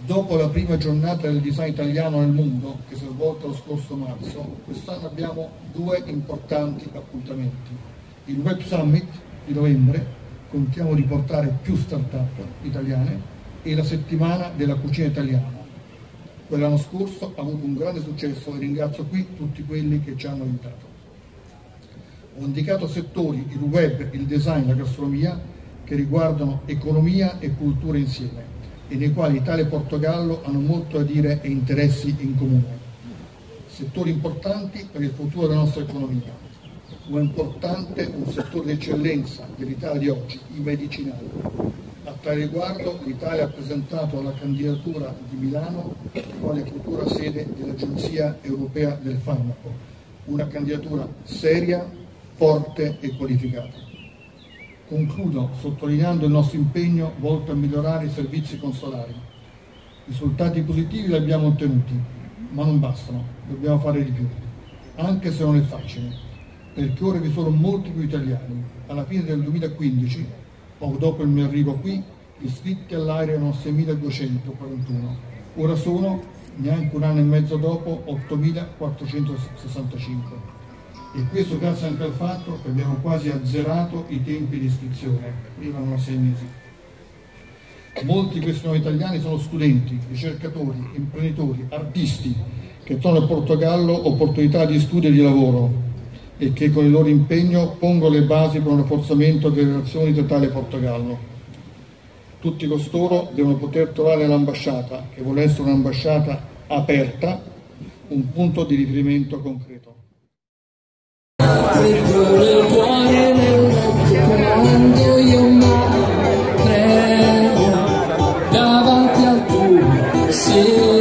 Dopo la prima giornata del design italiano nel mondo, che si è svolta lo scorso marzo, quest'anno abbiamo due importanti appuntamenti. Il Web Summit di novembre, contiamo di portare più start-up italiane, e la settimana della cucina italiana. Quell'anno scorso ha avuto un grande successo e ringrazio qui tutti quelli che ci hanno aiutato. Ho indicato settori, il web, il design, la gastronomia, che riguardano economia e cultura insieme, e nei quali Italia e Portogallo hanno molto da dire e interessi in comune. Settori importanti per il futuro della nostra economia. Un importante, un settore di eccellenza dell'Italia di oggi, i medicinali. A tale riguardo l'Italia ha presentato la candidatura di Milano quale futura sede dell'Agenzia Europea del Farmaco, una candidatura seria, forte e qualificata. Concludo sottolineando il nostro impegno volto a migliorare i servizi consolari. I risultati positivi li abbiamo ottenuti, ma non bastano, dobbiamo fare di più, anche se non è facile, perché ora vi sono molti più italiani. Alla fine del 2015, poco dopo il mio arrivo qui, gli iscritti all'AIRE erano 6.241, ora sono, neanche un anno e mezzo dopo, 8.465. E questo grazie anche al fatto che abbiamo quasi azzerato i tempi di iscrizione, prima erano 6 mesi. Molti di questi nuovi italiani sono studenti, ricercatori, imprenditori, artisti che trovano a Portogallo opportunità di studio e di lavoro e che con il loro impegno pongono le basi per un rafforzamento delle relazioni tra Italia e Portogallo. Tutti costoro devono poter trovare nell'ambasciata, che vuole essere un'ambasciata aperta, un punto di riferimento concreto. Dentro il cuore nel letto quando io m'apprendo davanti al tuo